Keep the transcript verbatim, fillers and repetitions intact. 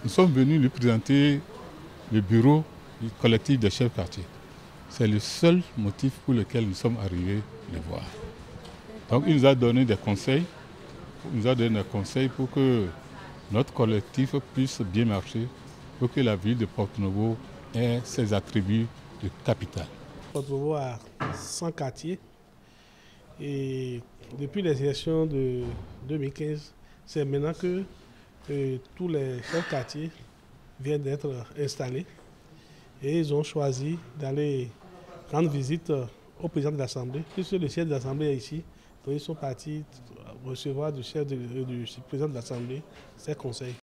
Nous sommes venus lui présenter le bureau du collectif des chefs quartiers. C'est le seul motif pour lequel nous sommes arrivés les voir. Donc il nous a donné des conseils, il nous a donné des conseils pour que notre collectif puisse bien marcher, pour que la ville de Porto-Novo ait ses attributs de capitale. Porto-Novo a cent quartiers et depuis les élections de deux mille quinze, c'est maintenant que euh, tous les chefs quartiers viennent d'être installés et ils ont choisi d'aller rendre visite au président de l'Assemblée, puisque le chef de l'Assemblée est ici. Donc ils sont partis recevoir du chef de, du président de l'Assemblée ses conseils.